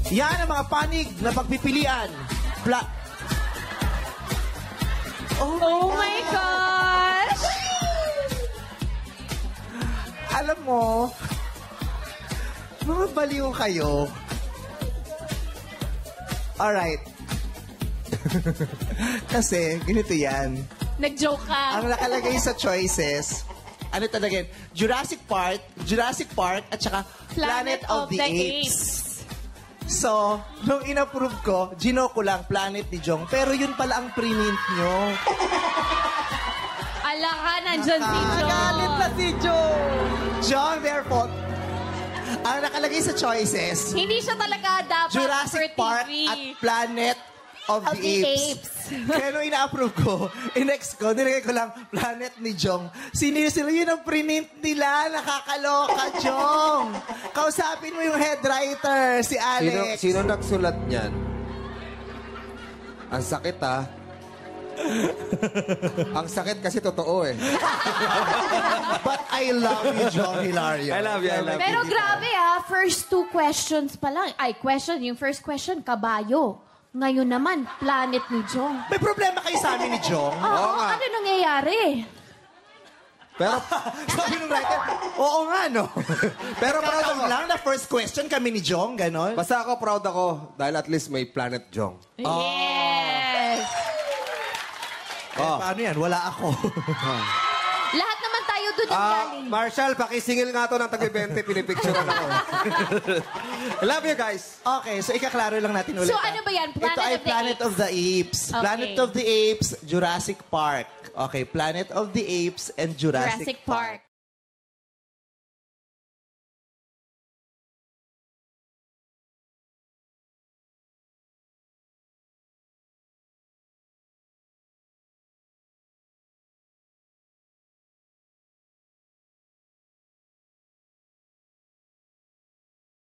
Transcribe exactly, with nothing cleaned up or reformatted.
Yan ang mga panig na pagpipilian. Pla... Oh my, Oh my gosh! Alam mo, mga baliw kayo. Alright. Kasi, ganito yan. Nag-joke ka. Ang nakalagay sa choices, ano talaga yun? Jurassic Park, Jurassic Park, at saka Planet, of, the, Apes. So, nung in-approve ko, gino ko lang Planet ni Jong. Pero yun pala ang pre-mint nyo. Ala ka, nandyan si John. Galit na si Joe. Jong, therefore, ang nakalagay sa choices, Hindi siya talaga dapat Jurassic for Park T V. at Planet of, Of the, the Apes. Apes. Kaya nung ina-approve ko, in-next ko, nilagay ko lang Planet ni Jong. Sinili sila, yun ang pre-mint nila. Nakakaloka, Jong. Kausapin mo yung head writer, si Sino, Alex. sino nagsulat niyan? Ang sakit, ha? Ang sakit kasi totoo, eh. But I love you, Jong Hilario. I love you, I love you. Pero grabe ah, first two questions pa lang. Ay, question, yung first question, kabayo. Ngayon naman, planet ni Jong. May problema kayo sa amin ni Jong? Oo, nga. ano nangyayari? Pero, Sabi nung writer, oo nga, no? pero proud Kakaon ako. lang na first question kami ni Jong, ganon. Basta ako, proud ako. Dahil at least may Planet Jong. Yes! Eh, paano yan? Wala ako. Lahat naman tayo doon ang Ah, galing. Marshall, pakisingil nga to ng tagi twenty, pinipicturean ako. I love you, guys. Okay, so ikaklaro lang natin ulit. So, ah. ano ba yan? Planet Ito ay of the Planet Apes. of the Apes. Okay. Planet of the Apes, Jurassic Park. Okay, Planet of the Apes and Jurassic, Jurassic Park.